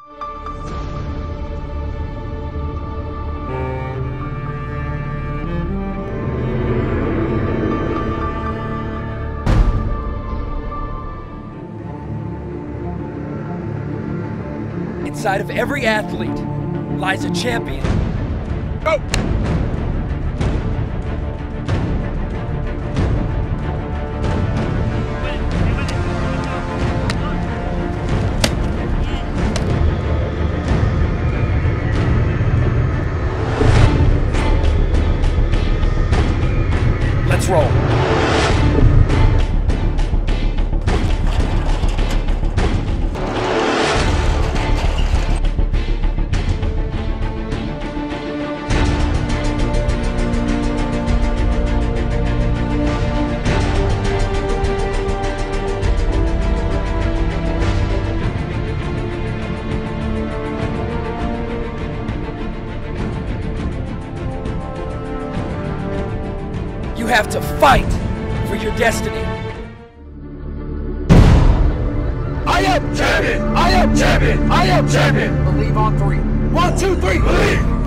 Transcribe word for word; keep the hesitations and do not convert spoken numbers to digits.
Inside of every athlete lies a champion. Go! Let's roll. You have to fight for your destiny. I am champion! I am champion! I am champion! Believe on three. One, two, three, believe!